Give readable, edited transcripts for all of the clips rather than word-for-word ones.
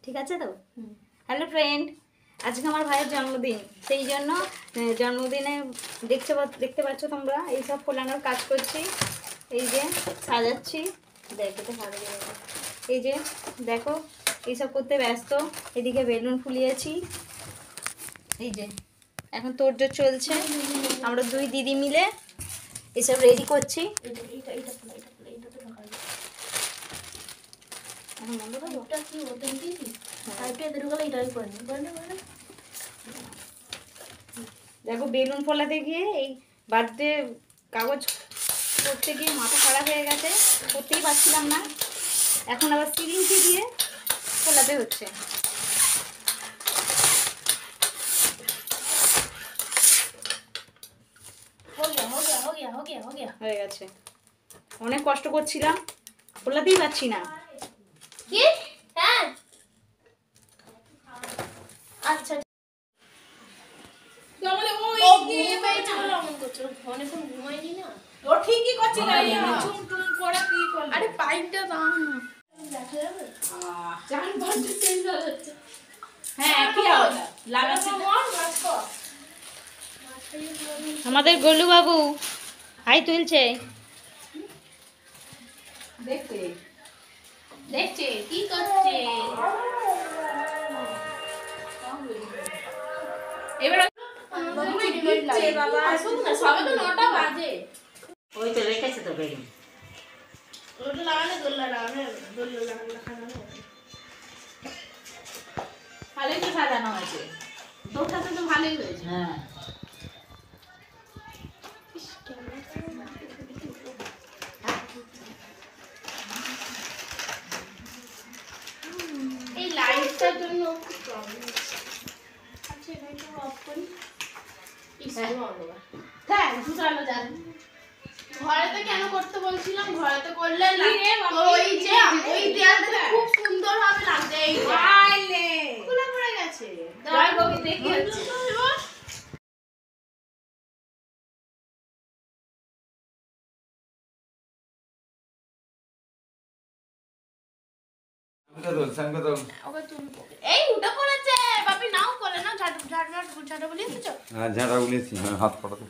ঠিক আছে তো? হ্যালো ফ্রেন্ড, আজকে আমার ভাইয়ের জন্মদিন, সেই জন্য জন্মদিনে দেখতে পাচ্ছ তোমরা এইসব ফোলানোর কাজ করছি। এই যে সাজাচ্ছি, এই যে দেখো এইসব করতে ব্যস্ত। এদিকে বেলুন ফুলিয়েছি, এই যে এখন তোড়জোড় চলছে। আমরা দুই দিদি মিলে এসব রেডি করছি। দেখো বেলুন ফোলাতে গিয়ে এই বার্থডে কাগজ করতে গিয়ে মাথা খারাপ হয়ে গেছে, করতেই পারছিলাম না। এখন আবার সিরিঞ্জে দিয়ে ফোলাতে হচ্ছে। হয়ে গেছে, অনেক কষ্ট করছিলাম, ফোলাতেই পারছি না। আচ্ছা আমাদের গোলু বাবু হাই তুলছে, দেখছে দেখছে কি করছে। এবার সবে তো 9টা বাজে। ওই তো রেখেছে তো বেলুন, ওটা লাগালে দোল্লা লাগানো ভালোই তো সাজানো হয়েছে, দোকানটা তো ভালোই হয়েছে। হ্যাঁ এই লাইটটার জন্য খুব প্রবলেম। আচ্ছা এটাকে অফ করি। ঘরেতে কেন করতে বলছিলাম, ঘরেতে করলে ওই যে ওই দেয়ালটা খুব সুন্দর ভাবে লাগবে। এই যে খুলে পড়ে গেছে, দেখি এই উঠে পড়েছে। বাপি নাও করে না, ঝাঁটা বলিয়েছ? হ্যাঁ ঝাঁটা বলিয়েছি, হ্যাঁ হাত পড়াতে।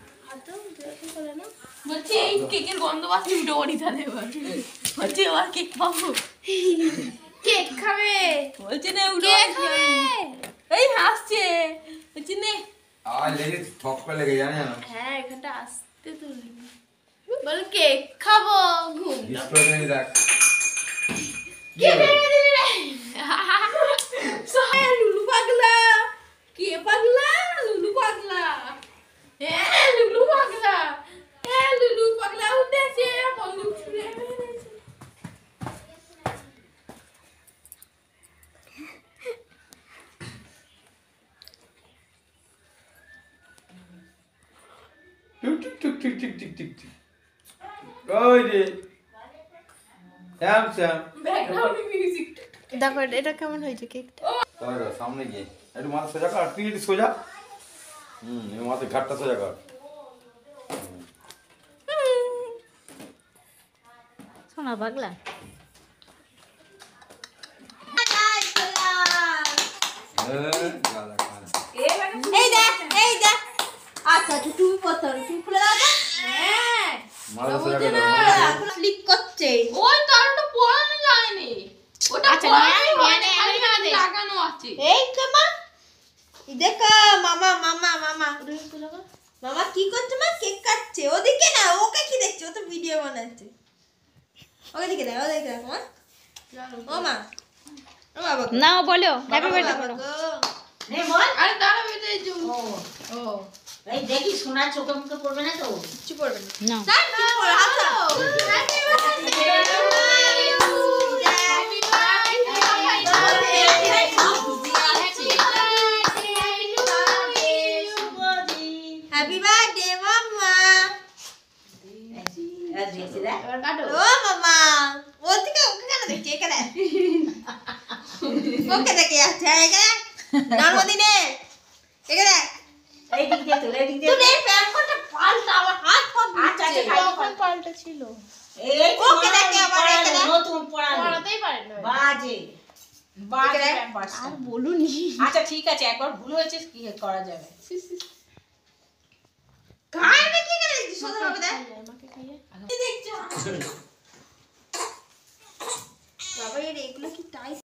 বলছি এই কেকের গন্ধ পাচ্ছি, উঠে পড়ি তাহলে বলছি এবার কেক পাবো। কেক খাবে বলছি না, উঠে খাবে। এই হাসছে, বলছি নে লেগে ঠক করে লেগে জানে না। হ্যাঁ এখানটা আসতে তুলি বল কেক খাবো। ঘুম দেখ কে ভেঙে দিলি রে? লুলু পাগলা, কে পাগলা? লুলু পাগলা, হ্যাঁ লুলু পাগলা, হ্যাঁ লুলু পাগলা উঠেছে, বন্দুক ছুঁড়ে মেরেছে। টিক টিক টিক টিক টিক টিক টিক। ওই রে শ্যাম শ্যাম, ব্যাকগ্রাউন্ড মিউজিক। দেখো এটা কেমন হয়েছে কেকটা? তাহলে সামনে গিয়ে একটু মাথা সোজা কর, তুই একটু সোজা। এই মাথা ঘাটটা সোজা কর। শোনা পাগলা, এই দেখ এই দেখ। আচ্ছা আচ্ছা তুমি প্রথম, তুমি খুলে দাও তো। হ্যাঁ মাথা সোজা কর। এখন ক্লিক করছে, ওই তারটা পড়ানো যায়নি। ওটা আচ্ছা লাগানো আছে। এই তো মা, দেখো মামা মামা মামা মামা কি করছে? মা কেক কাটছে। ওদিকে না, ওকে কি দেখছে? ও তো ভিডিও বানাচ্ছে। ওকে দিকে দাও, ওদিকে দেখো মা। ও মা, ও বাবা নাও বলো হ্যাপি বার্থডে করো। নে বল। আরে দাঁড়া বেটা, এই যে ও এই দেখি সোনা চোখে মুখে পড়বে না তো? কিছু পড়বে না। না না পড়ে হাত দাও। Happy birthday happy birthday mamma. ও মামা, ওদিকে ওকে কেন দেখছি? এখানে ওকে দেখে যাচ্ছে এখানে জন্মদিনে। এখানে এই দিক দিয়ে তুই, এই দিক দিয়ে তুই এই প্যান্টটা পাল্টা, আমার হাত পা আচ্ছা আচ্ছা কখন পাল্টা ছিল? এই ওকে দেখে আমার এখানে নতুন পড়াতেই পারে না, বাজে বাজে প্যাম্পার্স আর বলুনি। আচ্ছা ঠিক আছে, একবার ভুল হয়েছে, কি করা যাবে। গায়ে মেখে গেলে সোজা হবে দেখ। আমাকে খাইয়ে কি দেখছো বাবা, এর এগুলো কি টাইস